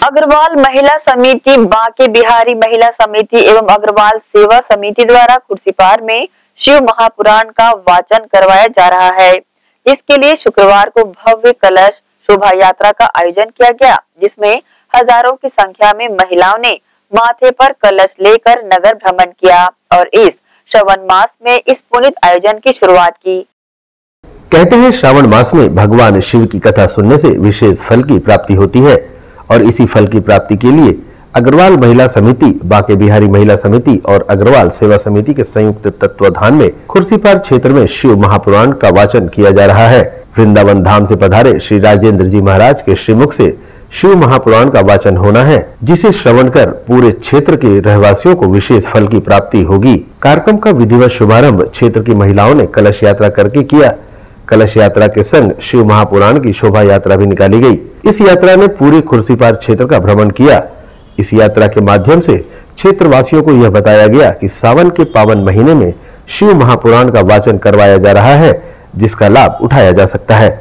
अग्रवाल महिला समिति, बांके बिहारी महिला समिति एवं अग्रवाल सेवा समिति द्वारा खुर्सीपार में शिव महापुराण का वाचन करवाया जा रहा है। इसके लिए शुक्रवार को भव्य कलश शोभा यात्रा का आयोजन किया गया, जिसमें हजारों की संख्या में महिलाओं ने माथे पर कलश लेकर नगर भ्रमण किया और इस श्रावण मास में इस पुनीत आयोजन की शुरुआत की। कहते हैं श्रावण मास में भगवान शिव की कथा सुनने से विशेष फल की प्राप्ति होती है और इसी फल की प्राप्ति के लिए अग्रवाल महिला समिति, बांके बिहारी महिला समिति और अग्रवाल सेवा समिति के संयुक्त तत्वाधान में खुर्सीपार क्षेत्र में शिव महापुराण का वाचन किया जा रहा है। वृंदावन धाम से पधारे श्री राजेंद्र जी महाराज के श्रीमुख से शिव महापुराण का वाचन होना है, जिसे श्रवण कर पूरे क्षेत्र के रहवासियों को विशेष फल की प्राप्ति होगी। कार्यक्रम का विधिवत शुभारंभ क्षेत्र की महिलाओं ने कलश यात्रा करके किया। कलश यात्रा के संग शिव महापुराण की शोभा यात्रा भी निकाली गई। इस यात्रा ने पूरे खुर्सीपार क्षेत्र का भ्रमण किया। इस यात्रा के माध्यम से क्षेत्रवासियों को यह बताया गया कि सावन के पावन महीने में शिव महापुराण का वाचन करवाया जा रहा है, जिसका लाभ उठाया जा सकता है।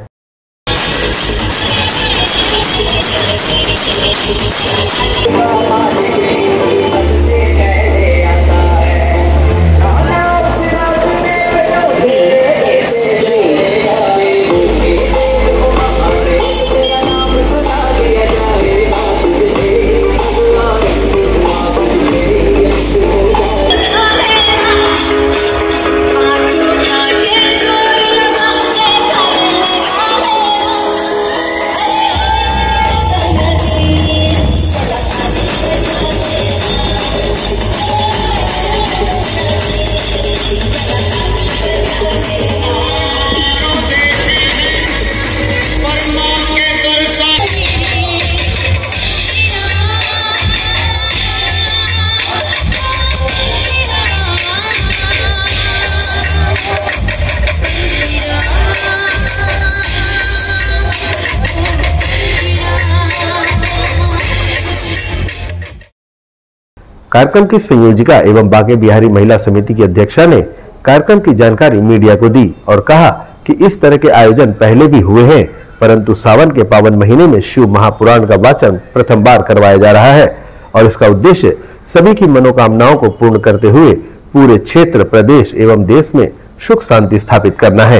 कार्यक्रम की संयोजिका एवं बांके बिहारी महिला समिति की अध्यक्षा ने कार्यक्रम की जानकारी मीडिया को दी और कहा कि इस तरह के आयोजन पहले भी हुए हैं, परंतु सावन के पावन महीने में शिव महापुराण का वाचन प्रथम बार करवाया जा रहा है और इसका उद्देश्य सभी की मनोकामनाओं को पूर्ण करते हुए पूरे क्षेत्र, प्रदेश एवं देश में सुख शांति स्थापित करना है।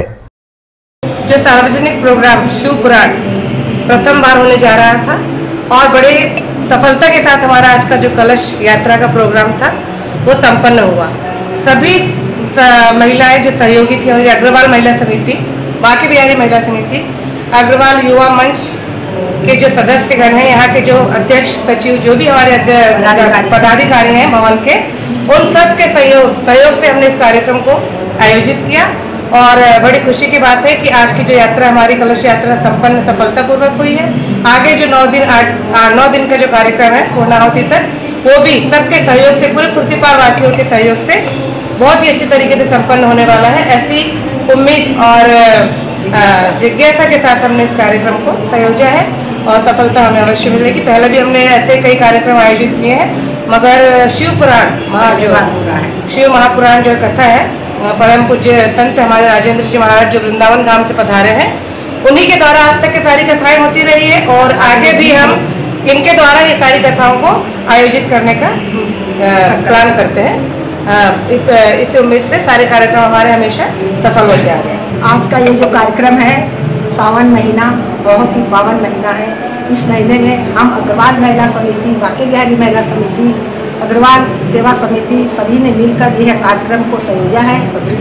जो सार्वजनिक प्रोग्राम शिव पुराण प्रथम बार होने जा रहा था और बड़े सफलता के साथ हमारा आज का जो कलश यात्रा का प्रोग्राम था वो संपन्न हुआ। सभी महिलाएं जो सहयोगी थी, हमारी अग्रवाल महिला समिति, बांके बिहारी महिला समिति, अग्रवाल युवा मंच के जो सदस्यगण हैं, यहाँ के जो अध्यक्ष सचिव, जो भी हमारे पदाधिकारी हैं भवन के, उन सब के सहयोग से हमने इस कार्यक्रम को आयोजित किया और बड़ी खुशी की बात है कि आज की जो यात्रा, हमारी कलश यात्रा संपन्न सफलतापूर्वक हुई है। आगे जो 9 दिन का जो कार्यक्रम है पूर्णाहुति तक, वो भी सबके सहयोग से, पूरे खुर्सीपार वासियों के सहयोग से बहुत ही अच्छी तरीके से संपन्न होने वाला है। ऐसी उम्मीद और जिज्ञासा के साथ हमने इस कार्यक्रम को संयोजा है और सफलता हमें अवश्य मिलेगी। पहले भी हमने ऐसे कई कार्यक्रम आयोजित किए हैं, मगर शिव पुराण शिव महापुराण जो कथा है, परम पूज्य संत हमारे राजेंद्र जी महाराज जो वृंदावन धाम से पधारे हैं, उन्हीं के द्वारा आज तक की सारी कथाएं होती रही है और आगे भी हम इनके द्वारा ये सारी कथाओं को आयोजित करने का प्लान करते हैं। इस उम्मीद से सारे कार्यक्रम हमारे हमेशा सफल होते आ रहे हैं। आज का ये जो कार्यक्रम है, सावन महीना बहुत ही पावन महीना है। इस महीने में हम अग्रवाल महिला समिति, बांके बिहारी महिला समिति, अग्रवाल सेवा समिति सभी ने मिलकर यह कार्यक्रम को संयोजा है।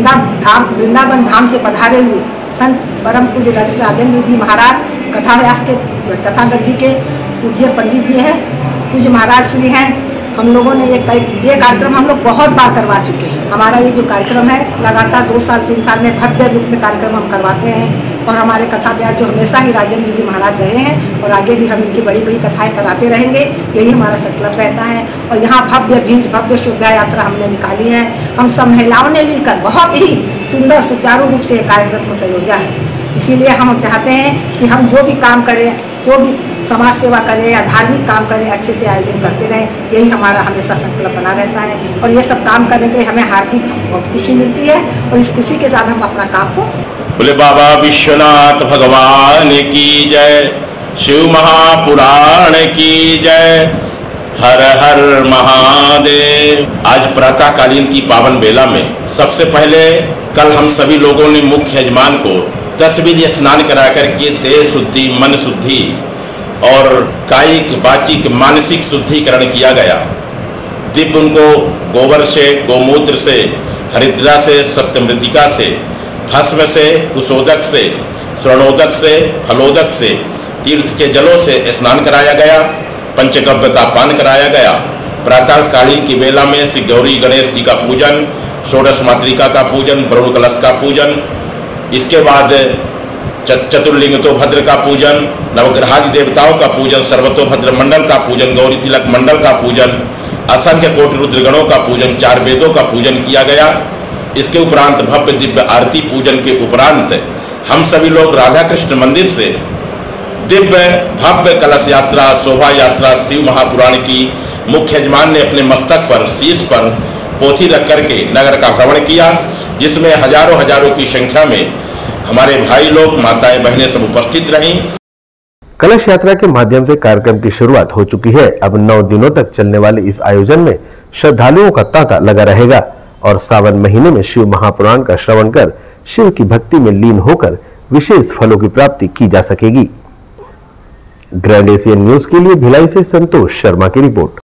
वृंदावन धाम से पधारे हुए संत परम पूज्य राजेंद्र जी महाराज कथा व्यास के कथा गद्दी के पूज्य पंडित जी हैं, पूज्य महाराज श्री हैं। हम लोगों ने ये कार्यक्रम हम लोग बहुत बार करवा चुके हैं। हमारा ये जो कार्यक्रम है लगातार 2 साल 3 साल में भव्य रूप में कार्यक्रम हम करवाते हैं और हमारे कथा व्यास जो हमेशा ही राजेंद्र जी महाराज रहे हैं और आगे भी हम इनकी बड़ी बड़ी कथाएं कराते रहेंगे, यही हमारा संकल्प रहता है। और यहाँ भव्य भीड़, भव्य शोभा यात्रा हमने निकाली है। हम सब महिलाओं ने मिलकर बहुत ही सुंदर सुचारू रूप से कार्यक्रम को संयोजा है। इसीलिए हम चाहते हैं कि हम जो भी काम करें, जो भी समाज सेवा करें या धार्मिक काम करें, अच्छे से आयोजन करते रहें, यही हमारा हमेशा संकल्प बना रहता है। और ये सब काम करने के हमें हार्दिक बहुत खुशी मिलती है और इस खुशी के साथ हम अपना काम को बोले बाबा विश्वनाथ भगवान की जय, शिव महापुराण की जय। हर हर महादेव। आज प्रातःकालीन की पावन बेला में सबसे पहले कल हम सभी लोगों ने मुख्य यजमान को 10 बीज स्नान करा करके देह शुद्धि, मन शुद्धि और कायिक, वाचिक, मानसिक शुद्धिकरण किया गया। दीप उनको गोबर से, गोमूत्र से, हरिद्रा से, सप्तमृतिका से, भस्म से, कुशोदक से, स्वर्णोदक से, फलोदक से, तीर्थ के जलों से स्नान कराया गया। पंचगव्य का पान कराया गया। प्रातःकालीन की बेला में श्री गौरी गणेश जी का पूजन, षोडश मातृका का पूजन, वरुण कलश का पूजन, इसके बाद चतुर्लिंगतो भद्र का पूजन, नवग्रहादि देवताओं का पूजन, सर्वतोभद्र मंडल का पूजन, गौरी तिलक मंडल का पूजन, असंख्य कोटि रुद्रगणों का पूजन, 4 वेदों का पूजन किया गया। इसके उपरांत भव्य दिव्य आरती पूजन के उपरांत हम सभी लोग राधा कृष्ण मंदिर से दिव्य भव्य कलश यात्रा, शोभा यात्रा शिव महापुराण की मुख्य यजमान ने अपने मस्तक पर, शीश पर पोथी रख करके नगर का भ्रमण किया, जिसमें हजारों की संख्या में हमारे भाई लोग, माताएं, बहनें सब उपस्थित रहीं। कलश यात्रा के माध्यम से कार्यक्रम की शुरुआत हो चुकी है। अब 9 दिनों तक चलने वाले इस आयोजन में श्रद्धालुओं का तांता लगा रहेगा और सावन महीने में शिव महापुराण का श्रवण कर शिव की भक्ति में लीन होकर विशेष फलों की प्राप्ति की जा सकेगी। ग्रैंड एशियन न्यूज के लिए भिलाई से संतोष शर्मा की रिपोर्ट।